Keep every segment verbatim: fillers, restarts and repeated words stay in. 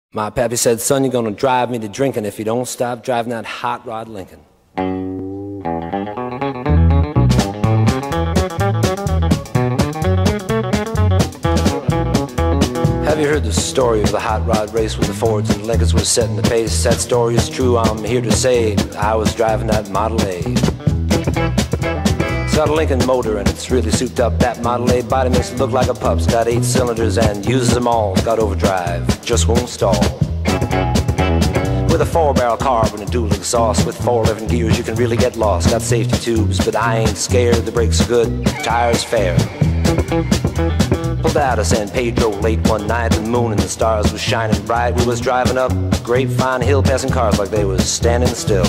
My pappy said, son, you're gonna drive me to drinking if you don't stop driving that hot rod Lincoln. Have you heard the story of the hot rod race where the Fords and Lincolns were setting the pace? That story is true, I'm here to say I was driving that Model A. It's got a Lincoln motor and it's really souped up. That Model A body makes it look like a pup's. Got eight cylinders and uses them all. It's got overdrive, just won't stall. With a four-barrel carb and a dual exhaust with four eleven gears, you can really get lost. Got safety tubes, but I ain't scared. The brakes are good, tires fair. Pulled out of San Pedro late one night. The moon and the stars was shining bright. We was driving up Grapevine Hill, passing cars like they was standing still.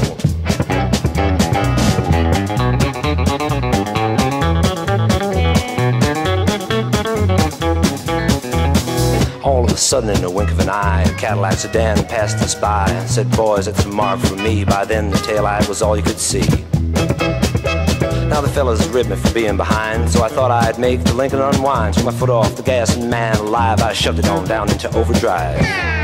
All of a sudden, in the wink of an eye, a Cadillac sedan passed us by. Said, boys, that's a mark for me. By then, the taillight was all you could see. Now the fellas ribbed me for being behind, so I thought I'd make the Lincoln unwind. Took my foot off the gas and man alive, I shoved it on down into overdrive.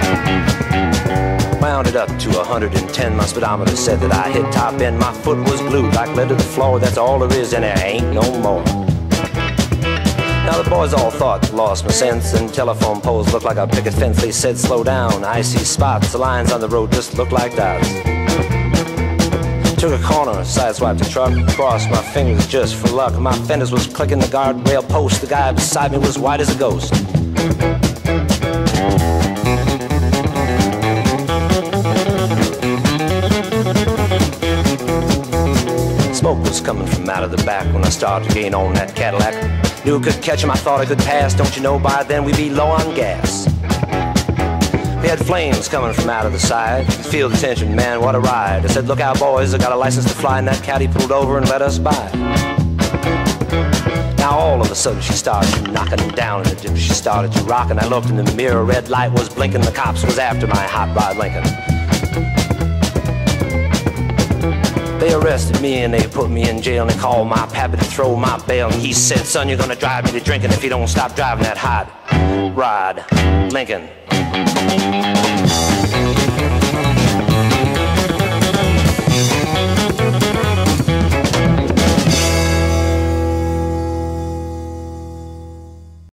Wound it up to one hundred ten, my speedometer said that I hit top end. My foot was glued like lead to the floor, that's all there is and there ain't no more. Now the boys all thought lost my sense, and telephone poles looked like a picket fence. They said slow down, I see spots, the lines on the road just look like dots. Took a corner, sideswiped the truck, crossed my fingers just for luck. My fenders was clicking the guardrail post, the guy beside me was white as a ghost. Smoke was coming from out of the back when I started to gain on that Cadillac. Knew I could catch him, I thought I could pass. Don't you know by then we'd be low on gas. We had flames coming from out of the side. You could feel the tension, man, what a ride. I said, look out boys, I got a license to fly. And that caddy pulled over and let us by. Now all of a sudden she started knocking down in the dip. She started to rock and I looked in the mirror. Red light was blinking, the cops was after my hot rod Lincoln. They arrested me and they put me in jail, and they called my pappy to throw my bail. And he said, son, you're gonna drive me to drinking if you don't stop driving that hot rod Lincoln.